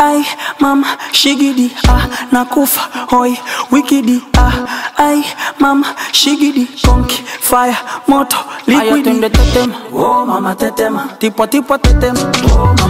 Ay, mama, shigidi, nakufa, hoi, wikidi, ay, mama, shigidi, konki, fire, moto, liquidi. Ayo tende tetema, oh mama tetema, tipo tetema, oh